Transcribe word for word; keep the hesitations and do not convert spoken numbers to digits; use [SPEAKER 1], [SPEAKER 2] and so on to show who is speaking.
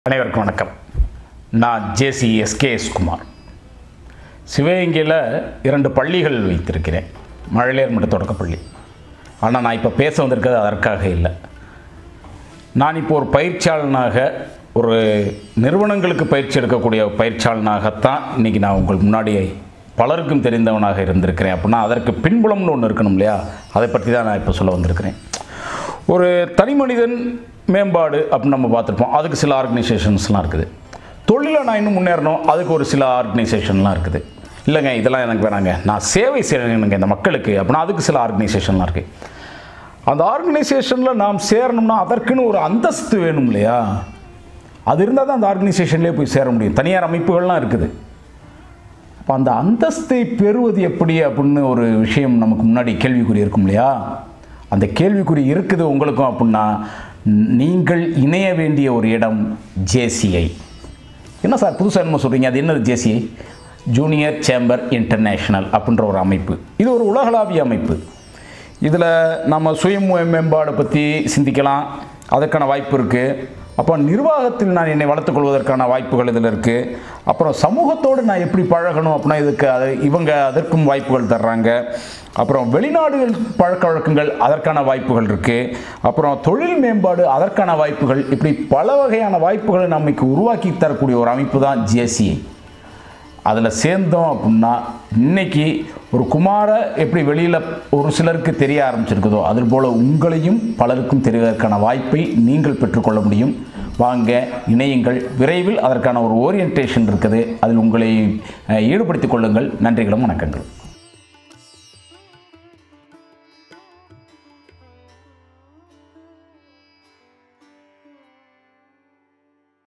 [SPEAKER 1] அனைவருக்கும் வணக்கம். நான் ஜேசி எஸ்கேஎஸ் குமார். சிவகங்கையில் இரண்டு பள்ளிகள் வைத்திருக்கிறேன், மழலையர் மற்றும் தொடக்கப்பள்ளி. ஆனால் நான் இப்போ பேச வந்திருக்கிறது அதற்காக இல்லை. நான் இப்போ ஒரு பயிற்சியாளனாக, ஒரு நிறுவனங்களுக்கு பயிற்சி எடுக்கக்கூடிய பயிற்சியாளனாகத்தான் இன்றைக்கி நான் உங்களுக்கு முன்னாடி பலருக்கும் தெரிந்தவனாக இருந்திருக்கிறேன். அப்படின்னா அதற்கு பின்புலம்னு ஒன்று இருக்கணும் இல்லையா? அதை பற்றி தான் நான் இப்போ சொல்ல வந்திருக்கிறேன். ஒரு தனி மனிதன் மேம்பாடு அப்படின்னு நம்ம பார்த்துருப்போம், அதுக்கு சில ஆர்கனைசேஷன்ஸ்லாம் இருக்குது. தொழிலை நான் இன்னும் முன்னேறணும், அதுக்கு ஒரு சில ஆர்கனைசேஷன்லாம் இருக்குது. இல்லைங்க இதெல்லாம் எனக்கு வேணாங்க, நான் சேவை செய்யணுங்க இந்த மக்களுக்கு அப்படின்னா அதுக்கு சில ஆர்கனைசேஷன்லாம் இருக்குது. அந்த ஆர்கனைசேஷனில் நாம் சேரணும்னா அதற்குன்னு ஒரு அந்தஸ்து வேணும் இல்லையா? அது இருந்தால் தான் அந்த ஆர்கனைசேஷன்லேயே போய் சேர முடியும். தனியார் அமைப்புகள்லாம் இருக்குது. அப்போ அந்த அந்தஸ்தை பெறுவது எப்படி அப்படின்னு ஒரு விஷயம் நமக்கு முன்னாடி கேள்விக்குறி இருக்கும் இல்லையா? அந்த கேள்விக்குறி இருக்குது உங்களுக்கும். அப்படின்னா நீங்கள் இணைய வேண்டிய ஒரு இடம் ஜேசிஐ. என்ன சார் புதுசாக என்ன சொல்கிறீங்க? அது என்னது ஜேசிஐ? ஜூனியர் சேம்பர் இன்டர்நேஷ்னல் அப்படின்ற ஒரு அமைப்பு. இது ஒரு உலகளாவிய அமைப்பு. இதில் நம்ம சுய மேம்பாடை பற்றி சிந்திக்கலாம், அதற்கான வாய்ப்பு இருக்குது. அப்போ நிர்வாகத்தில் நான் என்னை வளர்த்துக்கொள்வதற்கான வாய்ப்புகள் இதில் இருக்குது. அப்புறம் சமூகத்தோடு நான் எப்படி பழகணும் அப்படின்னா இதுக்கு அது இவங்க அதற்கும் வாய்ப்புகள் தர்றாங்க. அப்புறம் வெளிநாடுகள் பழக்க வழக்கங்கள் அதற்கான வாய்ப்புகள் இருக்குது. அப்புறம் தொழில் மேம்பாடு அதற்கான வாய்ப்புகள், இப்படி பல வகையான வாய்ப்புகளை நமக்கு உருவாக்கி தரக்கூடிய ஒரு அமைப்பு தான் ஜேசிஐ. அதில் சேர்ந்தோம் அப்படின்னா இன்றைக்கி ஒரு குமாரை எப்படி வெளியில் ஒரு சிலருக்கு தெரிய ஆரம்பிச்சிருக்குதோ அதுபோல் உங்களையும் பலருக்கும் தெரிவதற்கான வாய்ப்பை நீங்கள் பெற்றுக்கொள்ள முடியும். வாங்க, இணையுங்கள். விரைவில் அதற்கான ஒரு ஓரியன்டேஷன் இருக்குது, அதில் உங்களை ஈடுபடுத்திக் கொள்ளுங்கள். நன்றிகளும் வணக்கங்கள்.